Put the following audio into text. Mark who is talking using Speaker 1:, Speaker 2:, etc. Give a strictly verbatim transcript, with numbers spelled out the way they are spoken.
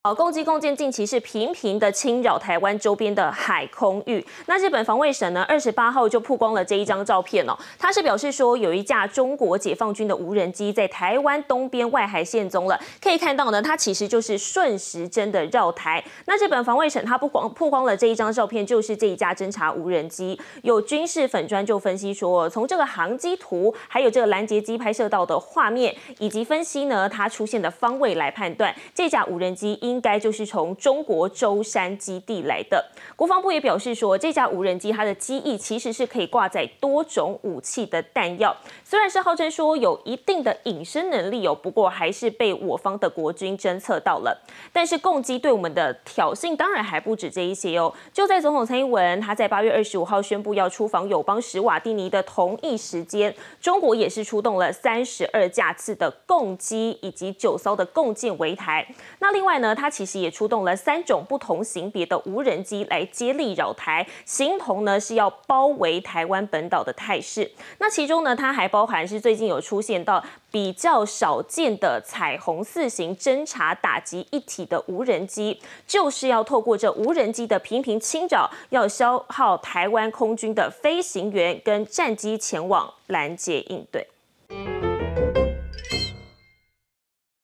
Speaker 1: 好，共机共建近期是频频的侵扰台湾周边的海空域。那日本防卫省呢，二十八号就曝光了这一张照片哦。它是表示说，有一架中国解放军的无人机在台湾东边外海现踪了。可以看到呢，它其实就是顺时针的绕台。那日本防卫省它曝光曝光了这一张照片，就是这一架侦察无人机。有军事粉专就分析说，从这个航机图，还有这个拦截机拍摄到的画面，以及分析呢它出现的方位来判断，这架无人机应该就是从中国舟山基地来的。国防部也表示说，这架无人机它的机翼其实是可以挂载多种武器的弹药，虽然是号称说有一定的隐身能力哦，不过还是被我方的国军侦测到了。但是共机对我们的挑衅当然还不止这一些哦。就在总统蔡英文他在八月二十五号宣布要出访友邦史瓦蒂尼的同一时间，中国也是出动了三十二架次的共机以及九艘的共建围台。那另外呢，它其实也出动了三种不同型别的无人机来接力扰台，形同呢是要包围台湾本岛的态势。那其中呢，它还包含是最近有出现到比较少见的彩虹四型侦察打击一体的无人机，就是要透过这无人机的频频侵扰，要消耗台湾空军的飞行员跟战机前往拦截应对。